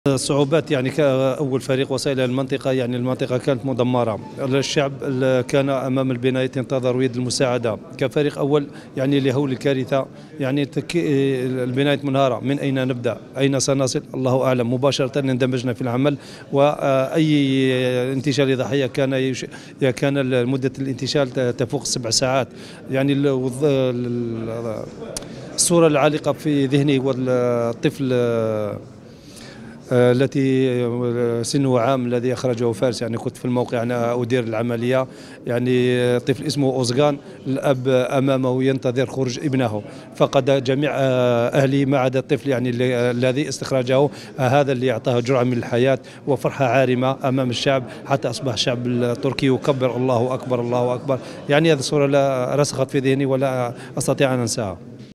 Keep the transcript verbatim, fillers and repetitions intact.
الصعوبات يعني كأول فريق وصل إلى المنطقة، يعني المنطقة كانت مدمرة، الشعب كان أمام البناية ينتظر يد المساعدة. كفريق أول يعني لهول الكارثة، يعني البناية منهارة، من أين نبدأ؟ أين سنصل؟ الله أعلم. مباشرة اندمجنا في العمل، وأي انتشال ضحية كان يش... كان مدة الانتشال تفوق سبع ساعات. يعني الصورة العالقة في ذهني والطفل التي سنه عام الذي أخرجه فارس. يعني كنت في الموقع أنا أدير العملية، يعني طفل اسمه أوزغان، الأب أمامه ينتظر خروج ابنه، فقد جميع أهله ما عدا الطفل يعني الذي استخرجه. هذا اللي أعطاه جرعة من الحياة وفرحة عارمة أمام الشعب، حتى أصبح الشعب التركي يكبر الله أكبر الله أكبر. يعني هذه الصورة لا رسخت في ذهني ولا أستطيع أن أنساها.